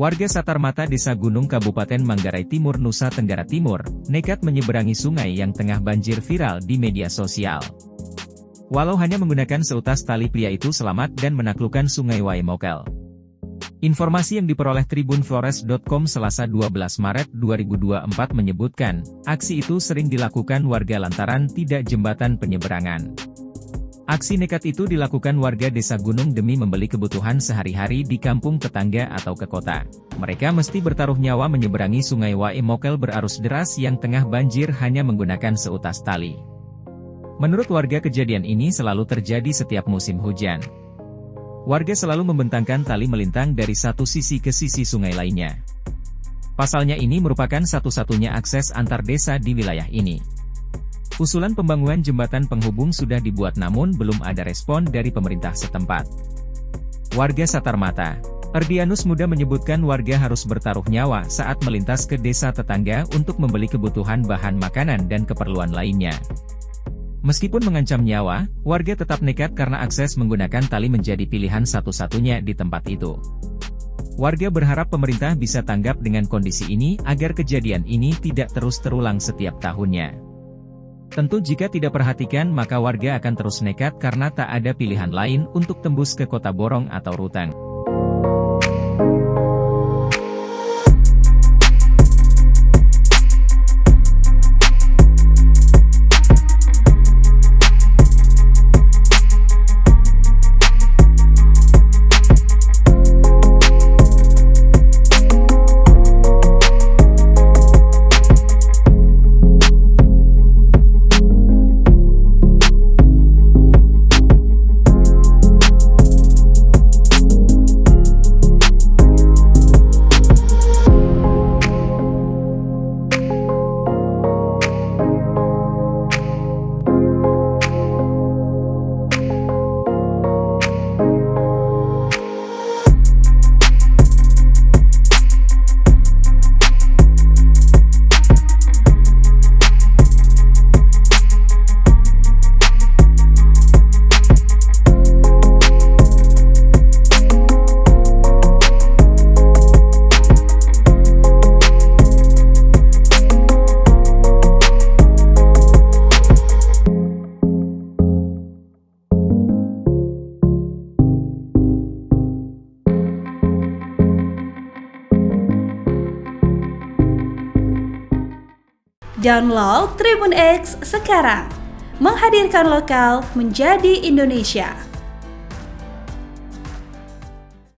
Warga Satarmata Desa Gunung Kabupaten Manggarai Timur, Nusa Tenggara Timur, nekat menyeberangi sungai yang tengah banjir viral di media sosial. Walau hanya menggunakan seutas tali, pria itu selamat dan menaklukkan sungai Waimokel. Informasi yang diperoleh tribunflores.com Selasa 12 Maret 2024 menyebutkan, aksi itu sering dilakukan warga lantaran tidak jembatan penyeberangan. Aksi nekat itu dilakukan warga Desa Gunung demi membeli kebutuhan sehari-hari di kampung tetangga atau ke kota. Mereka mesti bertaruh nyawa menyeberangi sungai Waimokel berarus deras yang tengah banjir hanya menggunakan seutas tali. Menurut warga, kejadian ini selalu terjadi setiap musim hujan. Warga selalu membentangkan tali melintang dari satu sisi ke sisi sungai lainnya. Pasalnya ini merupakan satu-satunya akses antar desa di wilayah ini. Usulan pembangunan jembatan penghubung sudah dibuat namun belum ada respon dari pemerintah setempat. Warga Satarmata, Erdianus Muda menyebutkan warga harus bertaruh nyawa saat melintas ke desa tetangga untuk membeli kebutuhan bahan makanan dan keperluan lainnya. Meskipun mengancam nyawa, warga tetap nekat karena akses menggunakan tali menjadi pilihan satu-satunya di tempat itu. Warga berharap pemerintah bisa tanggap dengan kondisi ini agar kejadian ini tidak terus terulang setiap tahunnya. Tentu jika tidak perhatikan maka warga akan terus nekat karena tak ada pilihan lain untuk tembus ke kota Borong atau Ruteng. Download Tribun X sekarang, menghadirkan lokal menjadi Indonesia.